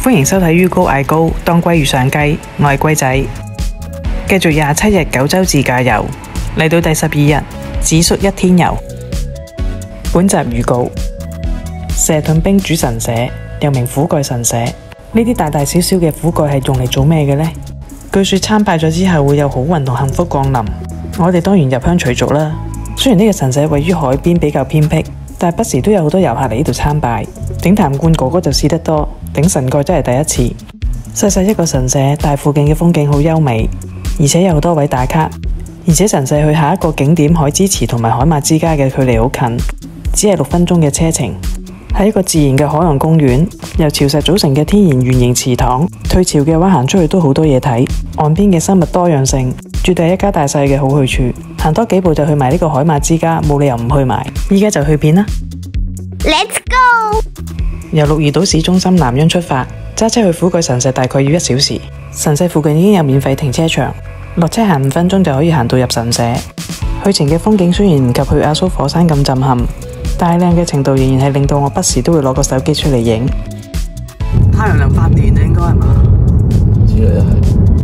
歡迎收睇於高嗌高，當龜遇上雞，我係龜仔。繼續27日九州自駕遊，嚟到第12日，紫宿一天遊。本集預告：蛇盾冰主神社，又名苦蓋神社。呢啲大大小小嘅苦蓋係用嚟做咩嘅呢？據說參拜咗之後會有好運同幸福降臨。我哋當然入鄉隨俗啦。雖然呢個神社位於海邊，比較偏僻，但係不時都有好多遊客嚟呢度參拜。頂壇罐哥哥就試得多，頂神蓋真係第一次。細細一個神社，但附近嘅風景好優美，而且有好多位打卡。而且神社去下一個景點海之池同埋海馬之家嘅距離好近，只係6分鐘嘅車程。係一個自然嘅海洋公園，由潮石組成嘅天然圓形池塘。退潮嘅話行出去都好多嘢睇，岸邊嘅生物多樣性，絕對係一家大細嘅好去處。行多幾步就去埋呢個海馬之家，冇理由唔去埋。依家就去片啦 ！Let's go！ 由鹿兒島市中心南央出發，揸車去苦蓋神社大概要1小時。神社附近已經有免費停車場，落車行5分鐘就可以行到入神社。去程嘅風景雖然唔及去阿蘇火山咁震撼，但係靚嘅程度仍然係令到我不時都會攞個手機出嚟影。太陽能發電應該係嘛？ 之類係。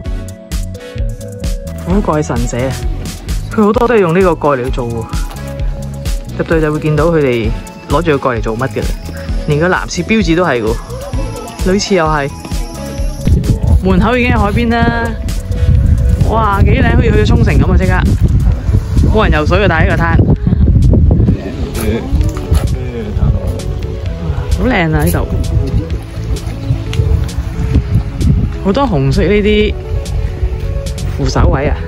苦蓋神社，佢好多都係用呢個蓋嚟做喎。入到就會見到佢哋攞住個蓋嚟做乜嘅啦。連個男廁標誌都係喎，女廁又係。門口已經喺海邊啦。哇，幾靚，好似去咗沖繩咁啊！即刻冇人游水嘅，但係呢個灘。好靚啊！呢度好多紅色呢啲扶手位啊！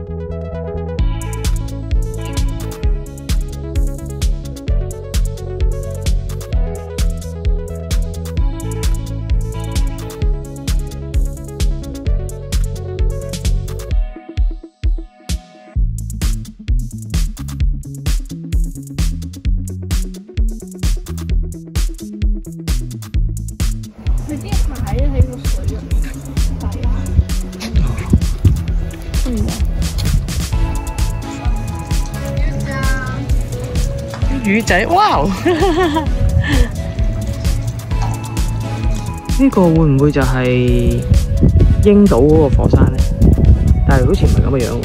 佢啲蟹喺個水入面，係啊， 魚仔，哇！呢個會唔會就係鷹島嗰個火山呢？但係好似唔係咁嘅樣喎。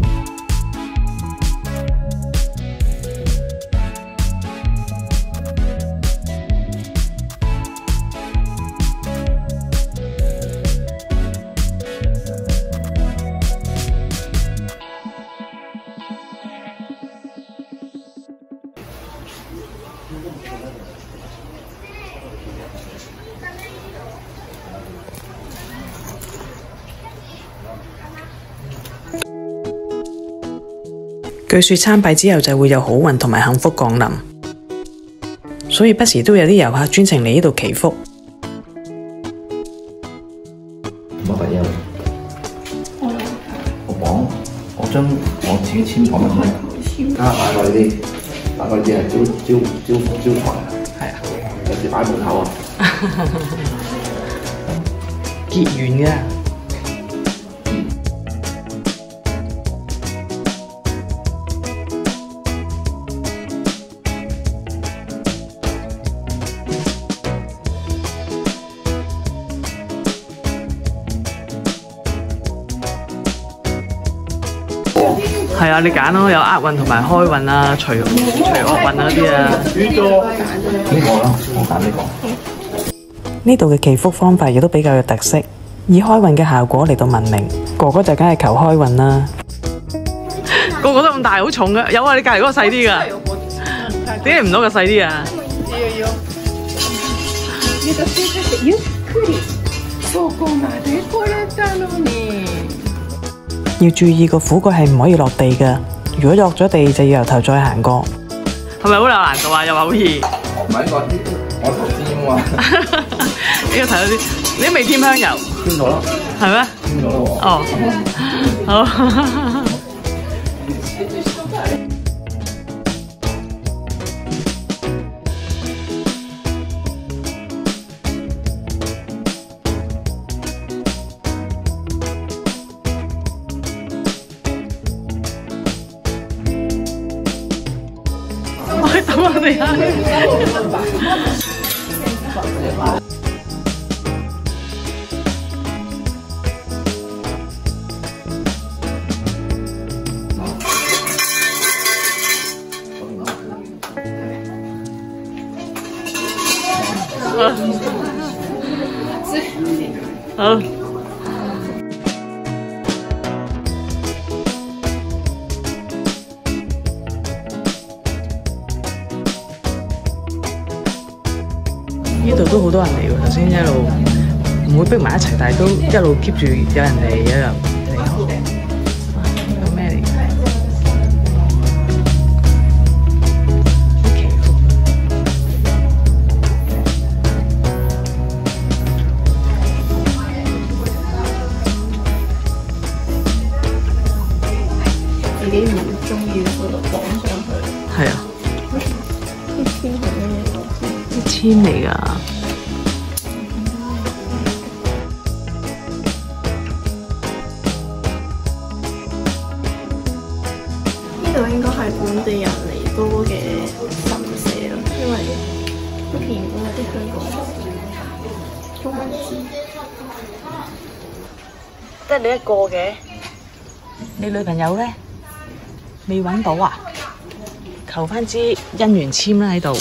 據說參拜之後就會有好運同埋幸福降臨，所以不時都有啲遊客專程嚟呢度祈福。 乜鬼嘢？我將我自己簽講乜加大概啲，大概啲係招財啊！係啊，有時擺門口啊， 結緣嘅。係啊，你揀咯，有厄運同埋開運啊，除惡運啊嗰啲啊。 呢個啦，我揀呢個。 呢度嘅祈福方法亦都比較有特色，以開運嘅效果嚟到聞名。哥哥就梗係求開運啦。個個都咁大，好重嘅。有啊，你隔離嗰個細啲㗎。點解唔攞個細啲啊？要注意個苦蓋係唔可以落地㗎，如果落咗地就要由頭再行過。係咪好有難度啊？又話好易？ 唔係個我頭先啊嘛。 呢個睇到啲，你都未添香油？ 添咗啦。 係咩？ 添咗啦喎。 哦，好。等我哋下。 好。呢度都好多人嚟喎，頭先一路唔會逼埋一齊，但係都一路 keep 住有人嚟，有人嚟。呢個咩嚟㗎？ 自己唔中意嗰度綁上去。 係啊， 啲籤係咩嘢？ 啲籤嚟㗎。 呢度應該係本地人嚟多嘅神社咯，因為都見唔到有啲香港人中文字。 得你一個嘅，你女朋友咧未揾到啊？求翻支姻緣籤啦喺度。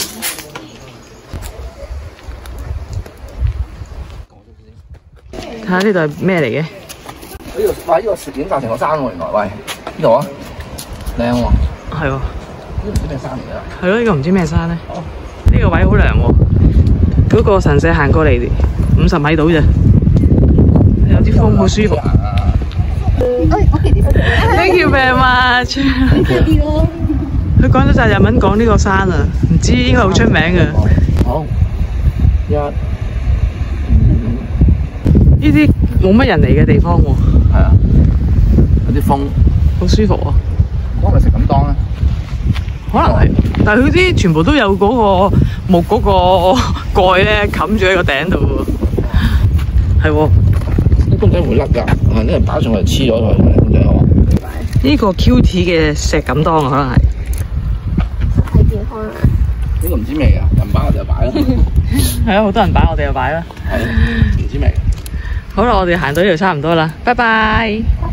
睇下呢度係咩嚟嘅？ 呢個呢個攝影搭成個山喎，原來喂呢度啊，靚喎。係喎。呢個唔知咩山嚟㗎？係咯，呢個唔知咩山咧。呢個位好涼喎，嗰個神社行過嚟50米到啫，有啲風好舒服。Thank you very much。佢講咗就日文講呢個山啊，唔知應該好出名嘅。好，呢啲冇乜人嚟嘅地方喎。係啊，有啲風，好舒服喎。嗰個咪食錦當咧？可能係，但係佢啲全部都有嗰個木嗰個蓋咧冚住喺個頂度喎。係喎，啲公仔會甩㗎，啲人擺上去黐咗佢，公仔係呢個 Q T 嘅石錦當啊，可能係。 係健康啊！ 呢個唔知味啊，人擺我哋就擺啦。 係啊，好多人擺我哋就擺啦。 係，唔知味。好啦，我哋行到呢度差唔多啦，拜拜。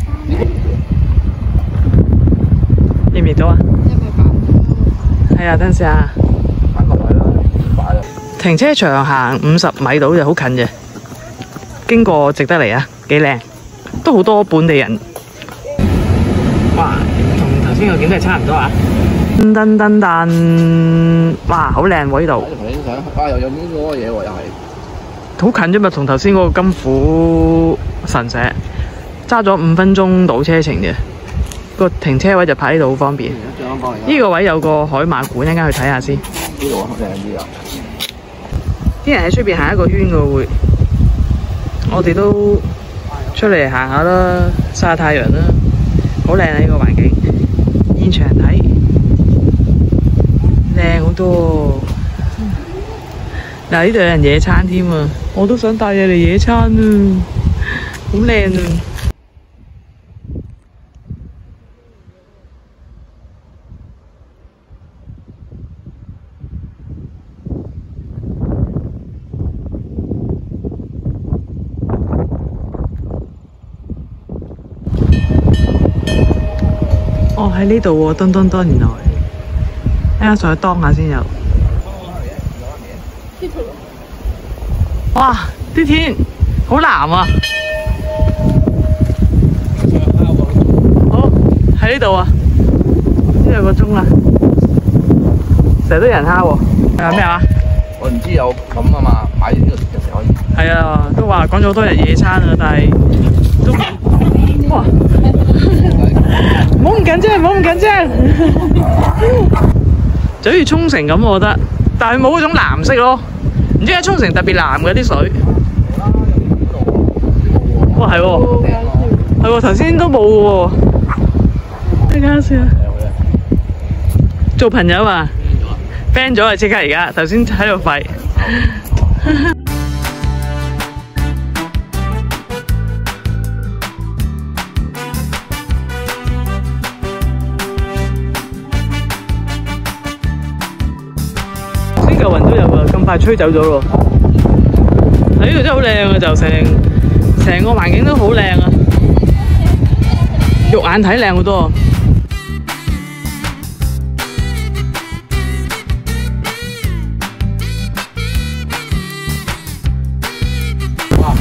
認唔認到啊？係啊，等陣先啊。擺個位啦，擺啦。停車場行50米到就好近嘅，經過值得嚟啊，幾靚，都好多本地人。哇，同頭先個景都係差唔多啊！噔噔噔噔，哇，好靚喎呢度。啊，又有嗰個嘢喎，又係。好近啫嘛，同頭先嗰個金虎神社，揸咗5分鐘到車程嘅。個停車位就泊呢度好方便。呢個位有個海馬館，一陣間去睇下先。呢度靚啲啊！啲人喺出邊行一個圈嘅會，我哋都出嚟行下啦，曬下太陽啦，好靚啊！呢個環境，現場睇靚好多。嗱，呢度有人野餐添啊！我都想帶嘢嚟野餐啊，好靚啊！哦，喺呢度喎，墩墩墩，原來，睇下上去當下先有。哇！啲天好藍啊！好喺呢度啊，呢2個鐘啦，成日都有人敲喎。係咩話？我唔知有咁啊嘛，買完呢個食可以。係啊，都話講咗好多日野餐啊，但係都哇！唔好咁緊張，唔好咁緊張。就好似沖繩咁，我覺得，但係冇嗰種藍色咯。唔知點解沖繩特別藍嘅啲水。哇，係喎，係喎，頭先都冇喎。睇下先啊！做朋友啊 ，friend 咗啊！即刻而家，頭先喺度吠。星球雲都有啊，咁快吹走咗咯。喺呢度真係好靚啊，就成個環境都好靚啊，肉眼睇靚好多。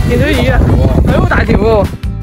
見到魚啊，佢好大條喎。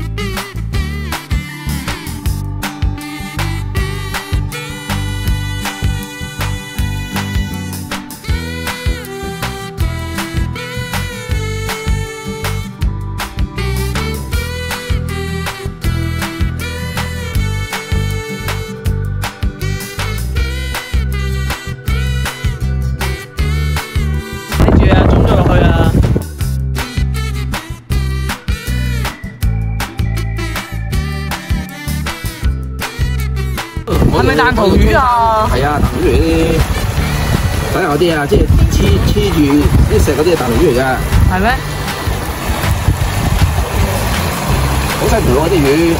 係咪彈塗魚啊？ 係啊，彈塗魚嗰啲，底下嗰啲啊，即係黐住啲石嗰啲係彈塗魚嚟㗎。 係咩？ 好辛苦嗰啲魚。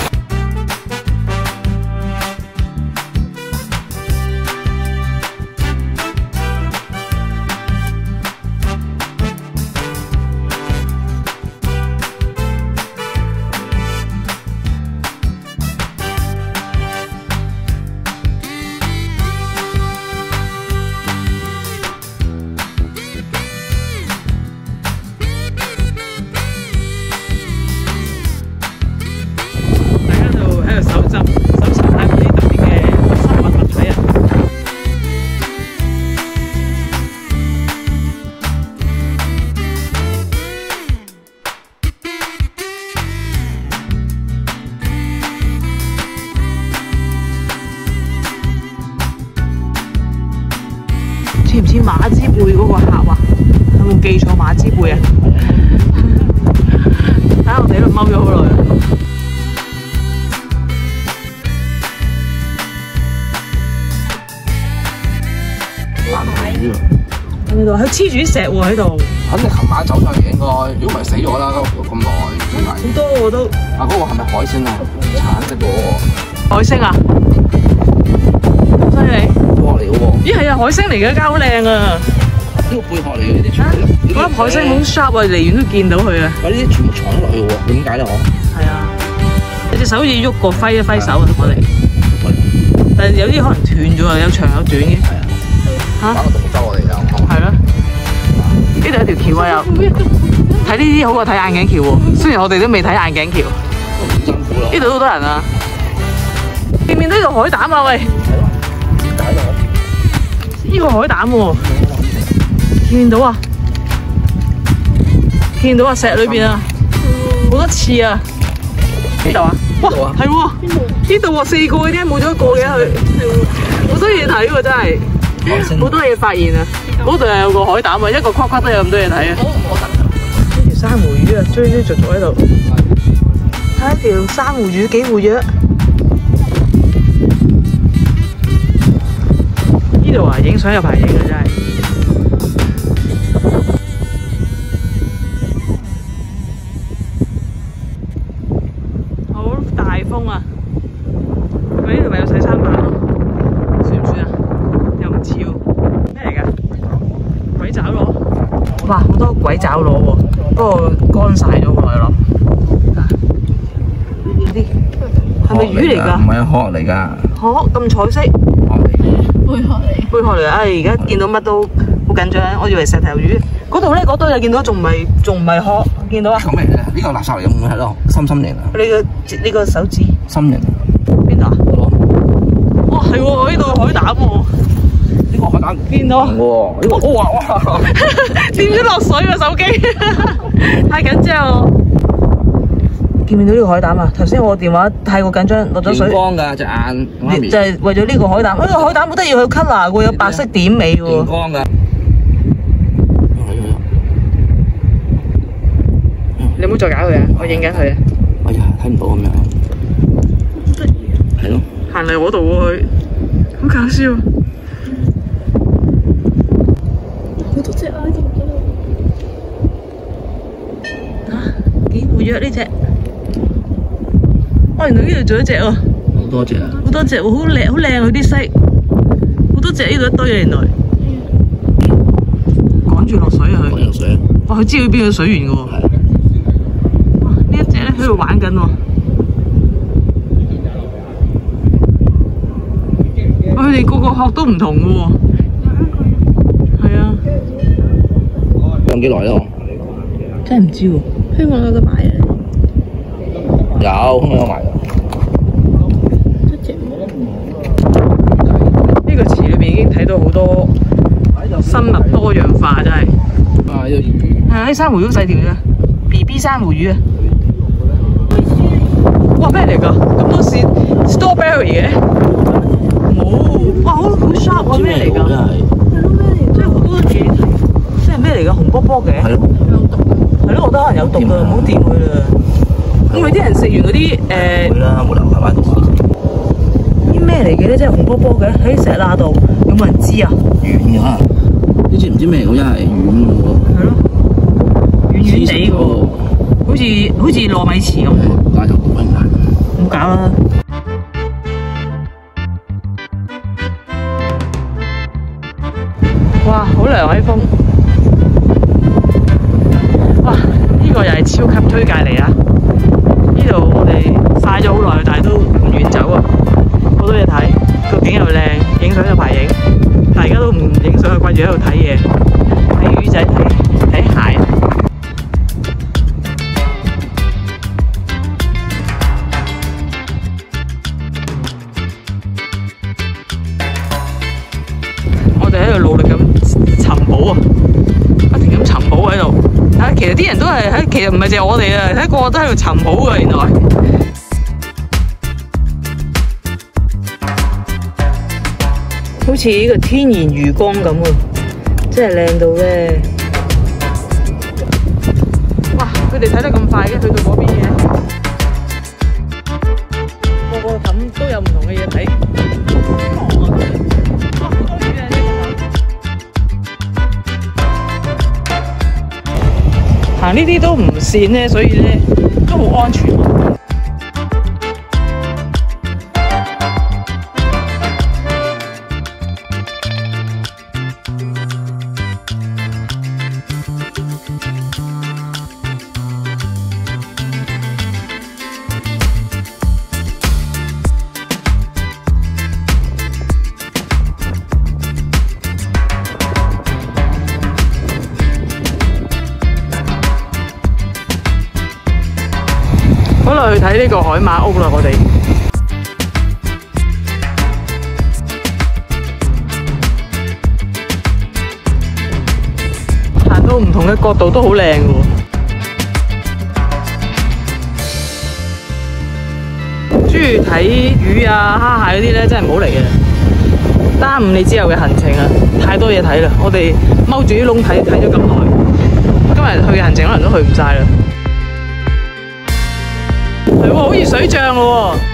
似唔似馬之貝嗰個盒啊？有冇記錯馬之貝啊？睇下我哋喺度踎咗好耐。喺度，佢黐住啲石喎喺度。 肯定琴晚走上嚟應該，如果唔係死咗啦，咁耐。 好多喎都。 啊，嗰個係咪海星啊？橙色嗰個。 海星啊？咁犀利？ 殼嚟嘅喎。 咦係啊，海星嚟嘅，間好靚啊！ 呢個貝殼嚟嘅呢啲全部。 嗰粒海星好 sharp 啊，離遠都見到佢啊！ 呢啲全部藏咗落去嘅喎，點解咧？ 係啊，你隻手好似喐過，揮一揮手啊，同我哋。但係有啲可能斷咗啊，有長有短嘅。係啊。嚇？ 打個動作我哋就。 係咯。呢度有條橋啊，又睇呢啲好過睇眼鏡橋喎。雖然我哋都未睇眼鏡橋。 好辛苦咯。 呢度好多人啊！見唔見到呢個海膽啊？喂！呢個海膽喎，見到啊！見到啊！石裏邊啊，好多刺啊！邊度啊？哇，係喎！呢度喎，4個嘅，點解冇咗一個嘅佢？好多嘢睇喎，真係好多嘢發現啊！嗰度又有個海膽啊，一個框框都有咁多嘢睇啊！呢條珊瑚魚啊，追逐喺度，睇一條珊瑚魚幾活躍。呢度啊，影相有排影啊，真係。好大風啊！佢呢度咪有洗衫板咯，算唔算啊？又唔似喎，咩嚟㗎？鬼爪螺。哇，好多鬼爪螺喎，不過乾晒咗好耐咯。呢啲係咪魚嚟㗎？ 唔係殼嚟㗎。 殼咁彩色。貝殼嚟啊！而家見到乜都好緊張，我以為石頭魚。嗰度咧，嗰度又見到，仲唔係殼？見到啊？ 咁咩嚟？呢個垃圾嚟嘅，唔係咯，心形啊！ 你個手指心形邊度啊？哇，係喎！呢度海膽喎。 呢個海膽見到啊？ 喎，呢個哇！ 掂咗落水個手機，太緊張喎！見唔見到呢個海膽啊？頭先我電話太過緊張，落咗水。光㗎隻眼，就係為咗呢個海膽。呢個海膽好得意，佢 colour 喎，有白色點尾喎。光㗎。你唔好再搞佢啊！我影緊佢啊！ 哎呀，睇唔到咁樣。好得意啊！係咯。行嚟我度喎佢，好搞笑。 好多隻啊！呢度幾活躍呢隻？哇！原來呢度仲有一隻喎。 好多隻啊！ 好多隻喎，好靚好靚佢啲色，好多隻呢度一堆啊原來。趕住落水啊佢。趕落水啊！哇！佢知佢邊個水源㗎喎。係。哇！呢一隻咧喺度玩緊喎。哇！佢哋個個殼都唔同㗎喎。係啊。 養幾耐咯？ 真係唔知喎， 香港有得買啊？ 有香港有賣㗎。 一隻呢個池裏邊已經睇到好多生物多樣化，真係。 啊，呢個魚。 係啊，啲珊瑚好細條啫 ，BB 珊瑚魚啊！哇，咩嚟㗎？咁多是 strawberry 嘅？冇，哇，好 sharp 喎！咩嚟㗎？真係好多嘢睇，即係咩嚟㗎？紅卜卜嘅。係咯。係咯，我覺得可能有毒㗎，唔好掂佢啦。咁你啲人食完嗰啲會啦，冇留係擺毒啊！ 啲咩嚟嘅咧？真係紅卜卜嘅，喺石罅度，有冇人知啊？ 軟嘅可能，呢隻唔知咩嚟嘅，真係軟嘅喎。 係咯，軟軟地嘅喎，好似糯米糍咁。 擺頭毒啊！ 唔搞啦。哇，好涼喺風。哇，呢個又係超級推介嚟啊！呢度我哋曬咗好耐，但係都唔願走啊！好多嘢睇，個景又靚，影相又排影。大家都唔影相，掛住喺度睇嘢，睇魚仔，睇蟹。我哋喺度努力咁尋寶啊！不停咁尋寶喺度。啊，其實啲人都係其實唔係淨係我哋啊，睇個個都喺度尋寶㗎，原來。好似呢個天然魚缸咁喎，真係靚到咧！哇，佢哋睇得咁快嘅，去到嗰邊嘅，個個咁都有唔同嘅嘢睇。行呢啲都唔跣咧，所以咧都好安全。好啦，去睇呢個海馬屋啦，我哋行到唔同嘅角度都好靚嘅喎。中意睇魚啊、蝦蟹嗰啲咧，真係唔好嚟嘅，耽誤你之後嘅行程啊！太多嘢睇啦，我哋踎住啲窿睇咗咁耐，今日去嘅行程可能都去唔晒啦。係喎，好似水漲咯喎！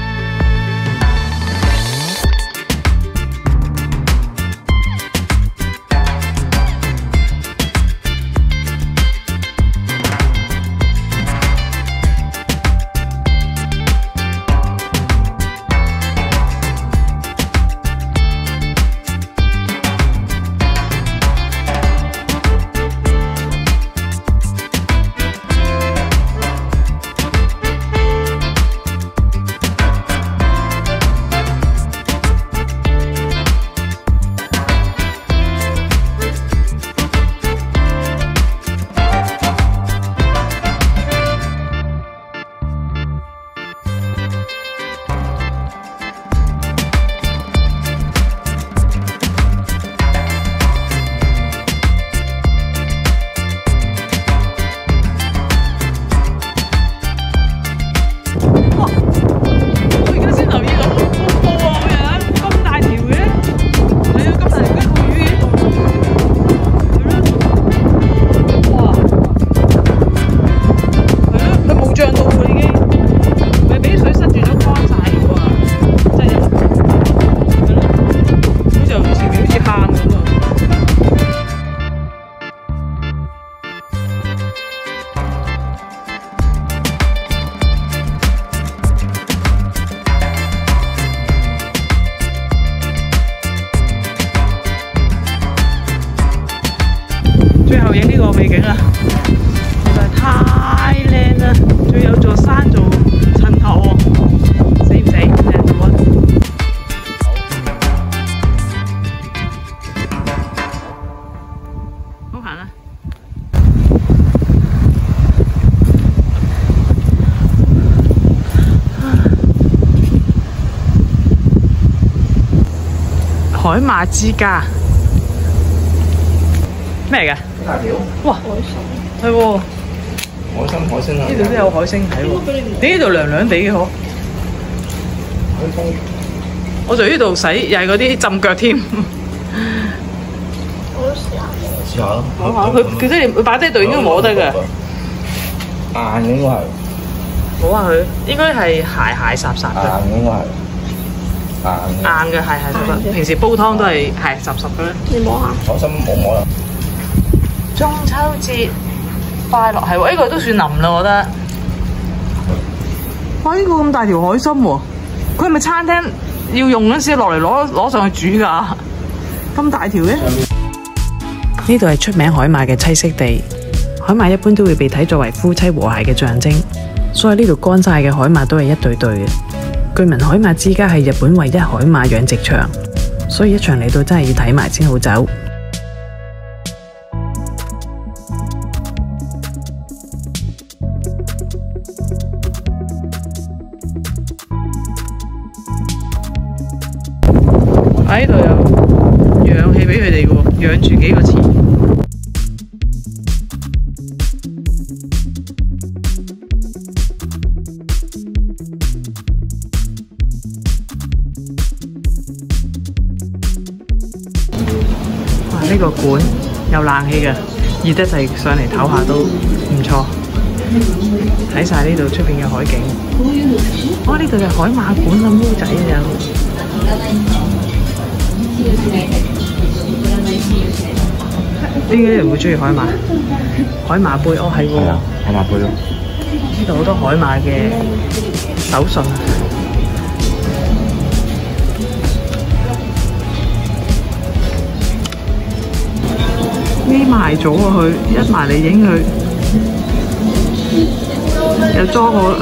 海馬之家咩嚟嘅？ 大條哇，係喎， 海參啊！ 呢度都有海星睇喎。點解呢度涼涼地嘅嗬？我在呢度洗又係嗰啲浸腳添。 我都試下。 試下咯。 佢即係佢擺低度應該摸得嘅。 硬應該係。 冇啊，佢應該係鞋霎霎嘅。 硬應該係。 硬嘅係霎。平時煲湯都係鞋霎霎嘅咧。 你摸下。 海參冇摸啦。 中秋節快樂係喎，呢個都算腍啦，我覺得。哇！呢個咁大條海參喎，佢係咪餐廳要用嗰陣時落嚟攞上去煮㗎？咁大條嘅？呢度係出名海馬嘅棲息地，海馬一般都會被睇作為夫妻和諧嘅象徵，所以呢度乾晒嘅海馬都係一對對嘅。據聞海馬之家係日本唯一海馬養殖場，所以一場嚟到真係要睇埋先好走。喺度有氧氣俾佢哋嘅喎，養住幾個池。哇！呢個館有冷氣嘅，熱得滯上嚟唞下都唔錯。睇晒呢度出邊嘅海景。哇！呢度係海馬館啊，毛仔啊有。點解人會中意海馬？海馬杯哦，係喎。係啊， 海馬杯咯。 呢度好多海馬嘅手信啊！匿埋咗啊！佢一埋嚟影佢，又裝我。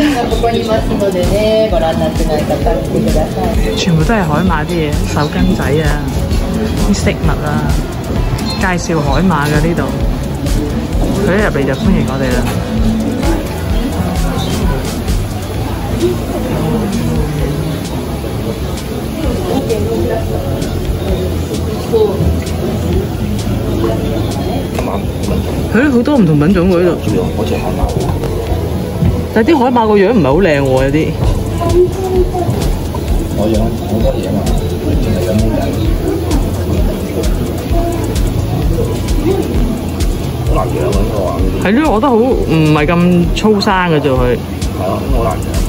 全部都係海馬啲嘢，手巾仔啊，啲飾物啊。介紹海馬嘅呢度，佢一入嚟就歡迎我哋啦。係咯，好多唔同品種喎呢度。 好似海馬， 但係啲海馬個樣唔係好靚喎，有啲。 我養好多嘢嘛，淨係養毛仔。好難養啊！應該話。 係咯，我覺得好唔係咁粗生嘅啫佢。 係啊，好難養。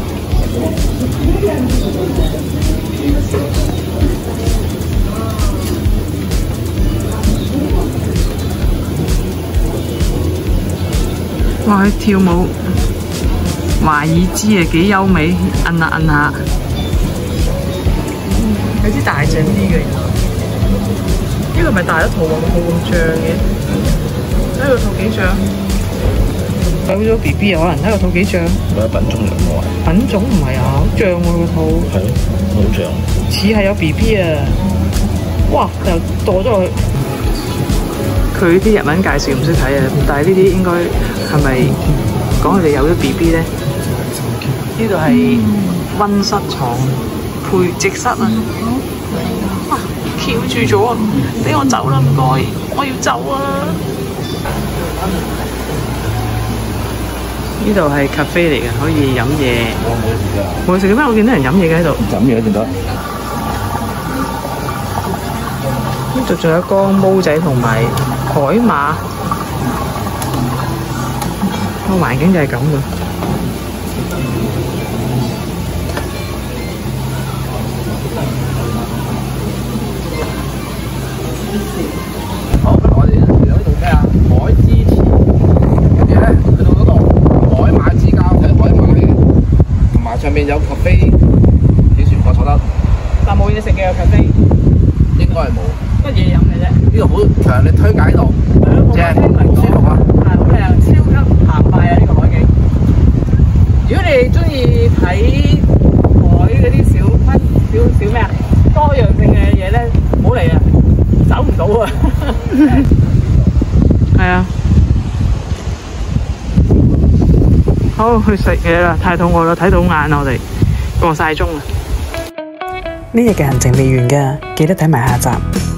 哇！佢跳舞，華爾茲啊幾優美，摁下摁下。有啲大隻啲嘅，呢個咪大一肚啊，冇咁脹嘅。睇個肚幾脹，有咗 B B 啊，可能睇個肚幾脹。 有品種嚟喎。 品種唔係啊，好脹喎個肚。 係咯，好脹。 似係有 B B 啊！哇，又墮咗落去。佢啲日文介紹唔識睇啊，但係呢啲應該係咪講佢哋有咗 B B 咧？呢度係溫室床培植室啊！哇，翹住咗啊！俾我走啦，唔該，我要走啊！呢度係 cafe 嚟嘅，可以飲嘢。冇食嘅咩？我見到人飲嘢嘅喺度。 飲嘢先得。 呢度仲有個毛仔同埋海馬，個環境就係咁嘅。 好，咁我哋嚟到呢度咩啊？海之池，跟住咧去到嗰度海馬之家睇海馬嘅，同埋上面有 cafe， 幾舒服坐得。 但冇嘢食嘅有 cafe， 應該係冇。 乜嘢飲嘅啫？ 呢度好強烈推介呢度，正，好舒服啊！ 係好靚，超級澎湃啊！呢個海景。如果你哋中意睇海嗰啲小咩啊，多樣性嘅嘢咧，唔好嚟啊，走唔到啊！係啊。好，去食嘢啦！太肚餓啦，睇到眼我哋過晒鐘啦。 日嘅行程未完㗎，記得睇埋下集。